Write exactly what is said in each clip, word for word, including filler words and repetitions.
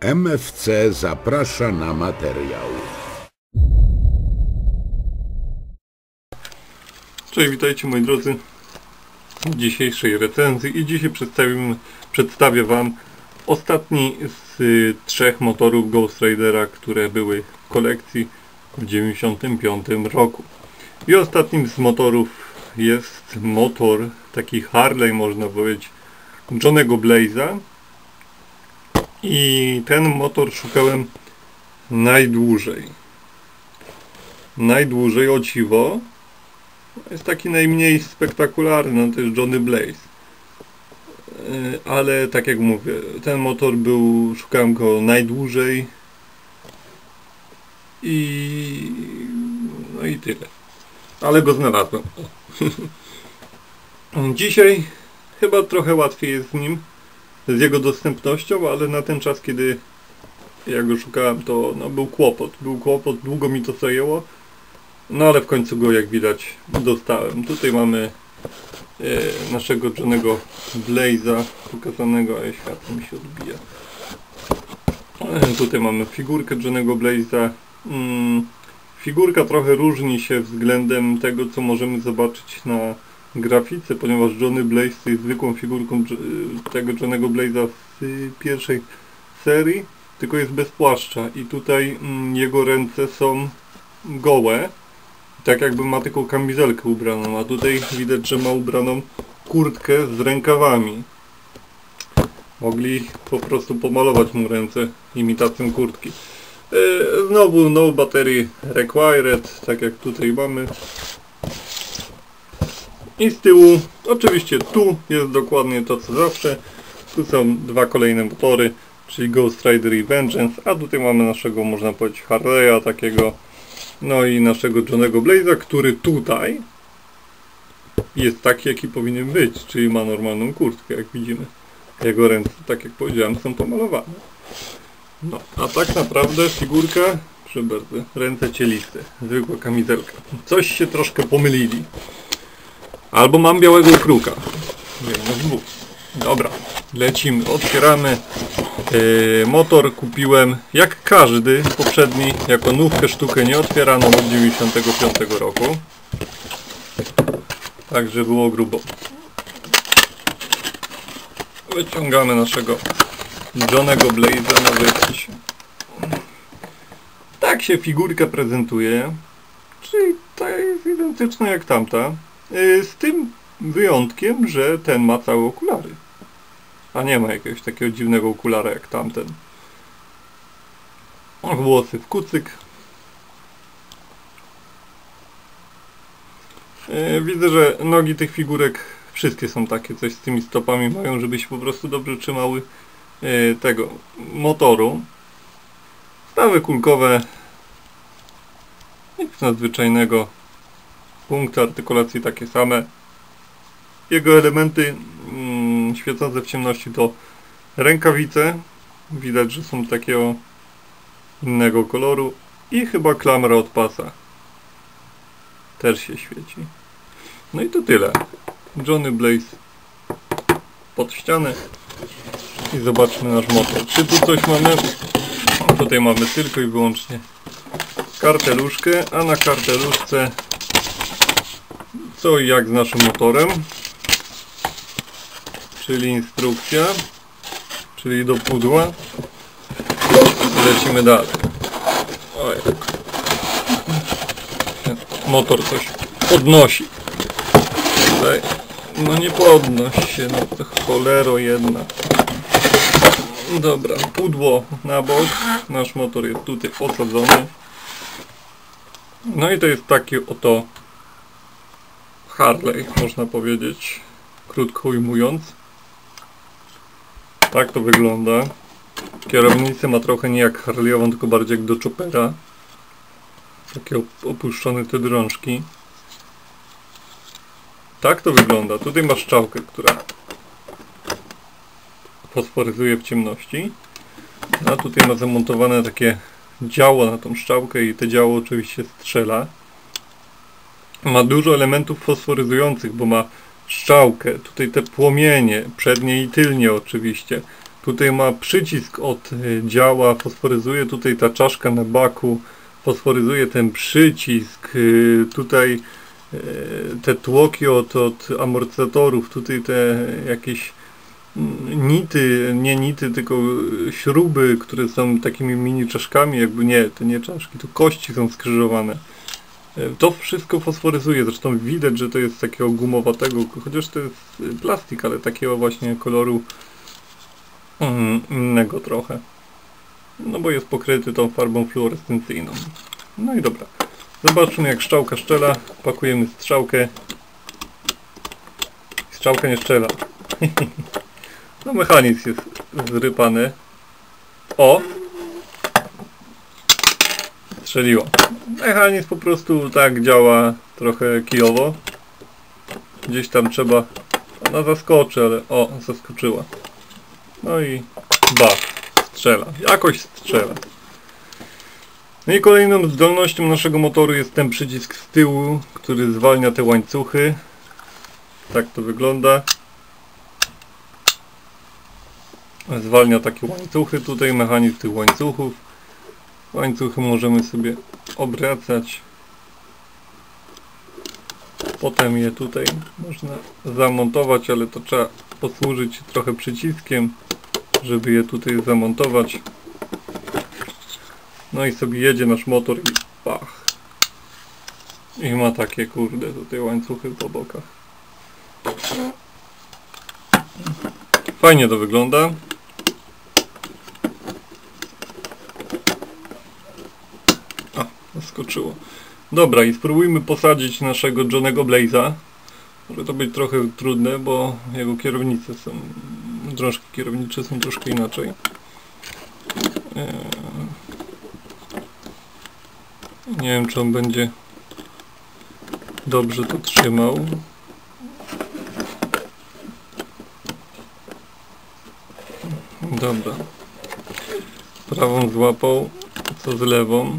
M F C zaprasza na materiał. Cześć, witajcie moi drodzy w dzisiejszej recenzji i dzisiaj przedstawimy, przedstawię Wam ostatni z y, trzech motorów Ghost Ridera, które były w kolekcji w dziewięćdziesiątym piątym roku. I ostatnim z motorów jest motor, taki Harley można powiedzieć, Johnny'ego Blaze'a. I ten motor szukałem najdłużej. Najdłużej, o dziwo. Jest taki najmniej spektakularny, no to jest Johnny Blaze. Ale tak jak mówię, ten motor był, szukałem go najdłużej. I no i tyle. Ale go znalazłem. Dzisiaj chyba trochę łatwiej jest z nim, z jego dostępnością, ale na ten czas, kiedy ja go szukałem, to no, był kłopot. Był kłopot, długo mi to zajęło. No ale w końcu go, jak widać, dostałem. Tutaj mamy e, naszego Johnny'ego Blaze'a pokazanego, a światło mi się odbija. E, tutaj mamy figurkę Johnny'ego Blaze'a. Mm, figurka trochę różni się względem tego, co możemy zobaczyć na grafice, ponieważ Johnny Blaze jest zwykłą figurką tego Johnny'ego Blaze'a z pierwszej serii, tylko jest bez płaszcza i tutaj mm, jego ręce są gołe, tak jakby ma tylko kamizelkę ubraną, a tutaj widać, że ma ubraną kurtkę z rękawami. Mogli po prostu pomalować mu ręce imitacją kurtki. Yy, znowu no battery required, tak jak tutaj mamy. I z tyłu, oczywiście tu jest dokładnie to co zawsze. Tu są dwa kolejne motory, czyli Ghost Rider i Vengeance, a tutaj mamy naszego, można powiedzieć, Harley'a takiego. No i naszego Johnny'ego Blaze'a, który tutaj jest taki, jaki powinien być, czyli ma normalną kurtkę, jak widzimy. Jego ręce, tak jak powiedziałem, są pomalowane. No, a tak naprawdę figurka, proszę bardzo, ręce cieliste, zwykła kamizelka. Coś się troszkę pomylili. Albo mam białego kruka. Jedno z dwóch. Dobra, lecimy, otwieramy. Yy, motor kupiłem, jak każdy poprzedni, jako nówkę sztukę nie otwierano od dziewięćdziesiątego piątego roku. Także było grubo. Wyciągamy naszego Johnny'ego Blaze'a na wyjść. Tak się figurka prezentuje. Czyli ta jest identyczna jak tamta. Yy, z tym wyjątkiem, że ten ma całe okulary. A nie ma jakiegoś takiego dziwnego okulara jak tamten. Włosy w kucyk. Yy, widzę, że nogi tych figurek wszystkie są takie, coś z tymi stopami mają, żeby się po prostu dobrze trzymały yy, tego motoru. Stawy kulkowe. Nic nadzwyczajnego. Punkty artykulacji takie same. Jego elementy mm, świecące w ciemności to rękawice. Widać, że są takiego innego koloru. I chyba klamra od pasa. Też się świeci. No i to tyle. Johnny Blaze pod ścianę. I zobaczmy nasz motor. Czy tu coś mamy? Tutaj mamy tylko i wyłącznie karteluszkę, a na karteluszce co i jak z naszym motorem, czyli instrukcja, czyli do pudła. Lecimy dalej. Oj. Motor coś podnosi. Tutaj. No nie podnosi się, no to cholero jedna. Dobra, pudło na bok. Nasz motor jest tutaj osadzony. No i to jest taki oto Harley, można powiedzieć, krótko ujmując. Tak to wygląda. Kierownicę ma trochę nie jak Harley'ową, tylko bardziej jak do Choppera. Takie opuszczone te drążki. Tak to wygląda. Tutaj ma strzałkę, która fosforyzuje w ciemności. A tutaj ma zamontowane takie działo na tą strzałkę i te działo oczywiście strzela. Ma dużo elementów fosforyzujących, bo ma strzałkę, tutaj te płomienie, przednie i tylnie oczywiście. Tutaj ma przycisk od działa, fosforyzuje tutaj ta czaszka na baku, fosforyzuje ten przycisk, tutaj te tłoki od, od amortyzatorów, tutaj te jakieś nity, nie nity, tylko śruby, które są takimi mini czaszkami, jakby nie, to nie czaszki, to kości są skrzyżowane. To wszystko fosforyzuje, zresztą widać, że to jest takiego gumowatego, chociaż to jest plastik, ale takiego właśnie koloru mm, innego trochę. No bo jest pokryty tą farbą fluorescencyjną. No i dobra. Zobaczmy, jak strzałka strzela. Pakujemy strzałkę. Strzałka nie strzela. No mechanizm jest zrypany. O! Strzeliło. Mechanizm po prostu tak działa trochę kijowo. Gdzieś tam trzeba... Ona zaskoczy, ale o, zaskoczyła. No i bach, strzela. Jakoś strzela. No i kolejną zdolnością naszego motoru jest ten przycisk z tyłu, który zwalnia te łańcuchy. Tak to wygląda. Zwalnia takie łańcuchy. Tutaj mechanizm tych łańcuchów. Łańcuchy możemy sobie obracać. Potem je tutaj można zamontować, ale to trzeba posłużyć się trochę przyciskiem, żeby je tutaj zamontować. No i sobie jedzie nasz motor i pach. I ma takie, kurde, tutaj łańcuchy po bokach. Fajnie to wygląda. A, zaskoczyło. Dobra, i spróbujmy posadzić naszego Johnny'ego Blaze'a. Może to być trochę trudne, bo jego kierownice są... Drążki kierownicze są troszkę inaczej. Nie wiem, czy on będzie dobrze to trzymał. Dobra. Prawą złapał, co z lewą.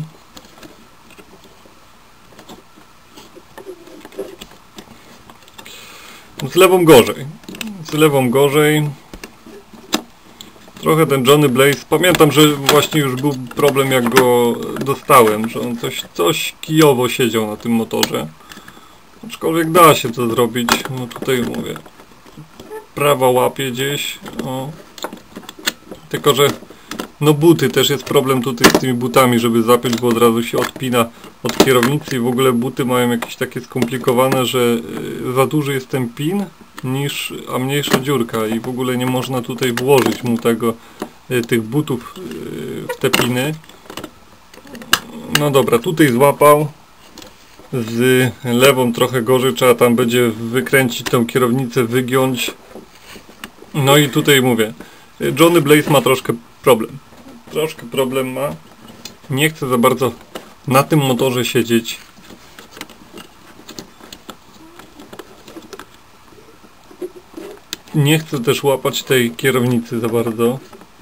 Z lewą gorzej. Z lewą gorzej. Trochę ten Johnny Blaze, pamiętam, że właśnie już był problem, jak go dostałem, że on coś, coś kijowo siedział na tym motorze. Aczkolwiek da się to zrobić. No tutaj mówię, prawa łapie gdzieś. O. Tylko, że no buty, też jest problem tutaj z tymi butami, żeby zapiąć, bo od razu się odpina od kierownicy i w ogóle buty mają jakieś takie skomplikowane, że za duży jest ten pin, niż, a mniejsza dziurka i w ogóle nie można tutaj włożyć mu tego, tych butów w te piny. No dobra, tutaj złapał. Z lewą trochę gorzej, trzeba tam będzie wykręcić tą kierownicę, wygiąć. No i tutaj mówię, Johnny Blaze ma troszkę problem. Troszkę problem ma. Nie chce za bardzo na tym motorze siedzieć. Nie chcę też łapać tej kierownicy za bardzo.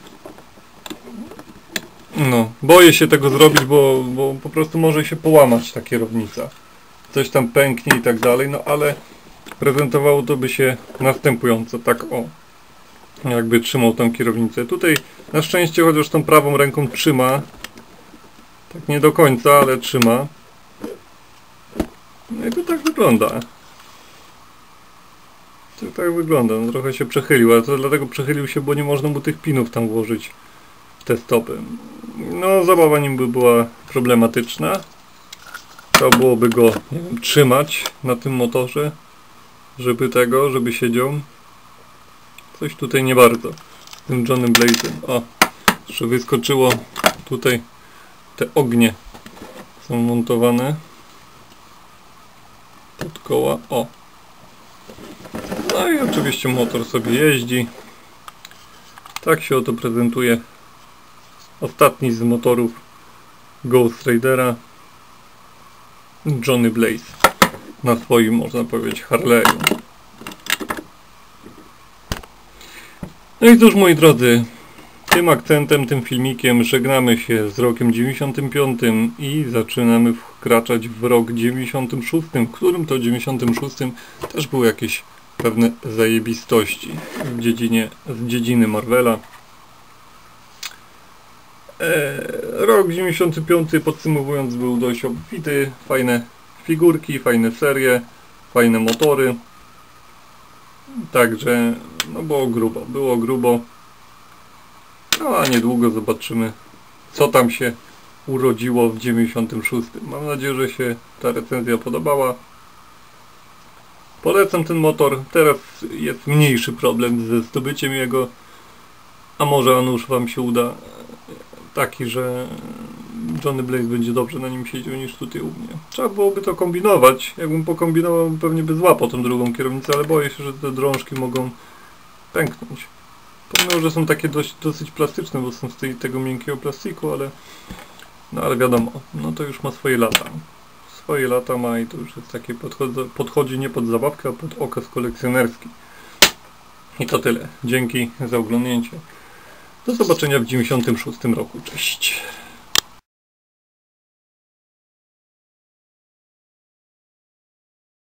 No, boję się tego zrobić, bo, bo po prostu może się połamać ta kierownica. Coś tam pęknie i tak dalej, no ale prezentowało to by się następująco, tak o. Jakby trzymał tą kierownicę. Tutaj na szczęście chociaż tą prawą ręką trzyma. Tak nie do końca, ale trzyma. No i to tak wygląda. To tak wygląda. No, trochę się przechylił, ale to dlatego przechylił się, bo nie można mu tych pinów tam włożyć w te stopy. No zabawa nim by była problematyczna. To byłoby go, nie wiem, trzymać na tym motorze, żeby tego, żeby siedział. Coś tutaj nie bardzo. Z tym Johnny Blaze'em. O, jeszcze wyskoczyło tutaj. Te ognie są montowane pod koła. O. No i oczywiście motor sobie jeździ. Tak się oto prezentuje ostatni z motorów Ghost Ridera, Johnny Blaze, na swoim, można powiedzieć, Harley'u. No i cóż, moi drodzy, tym akcentem, tym filmikiem żegnamy się z rokiem dziewięćdziesiątym piątym i zaczynamy wkraczać w rok dziewięćdziesiątym szóstym, w którym to dziewięćdziesiątym szóstym też były jakieś pewne zajebistości w dziedzinie, z dziedziny Marvela. E, rok dziewięćdziesiąty piąty, podsumowując, był dość obfity. Fajne figurki, fajne serie, fajne motory. Także no było grubo, było grubo. No a niedługo zobaczymy, co tam się urodziło w dziewięćdziesiątym szóstym. Mam nadzieję, że się ta recenzja podobała. Polecam ten motor. Teraz jest mniejszy problem ze zdobyciem jego. A może a nuż wam się uda taki, że Johnny Blaze będzie dobrze na nim siedział niż tutaj u mnie. Trzeba byłoby to kombinować. Jakbym pokombinował, pewnie by złapał tą drugą kierownicę, ale boję się, że te drążki mogą pęknąć. Pomimo, że są takie dość, dosyć plastyczne, bo są z tej, tego miękkiego plastiku, ale no ale wiadomo, no to już ma swoje lata. Swoje lata ma i to już jest takie podchodzi, podchodzi nie pod zabawkę, a pod okaz kolekcjonerski. I to tyle. Dzięki za oglądnięcie. Do zobaczenia w dziewięćdziesiątym szóstym roku. Cześć.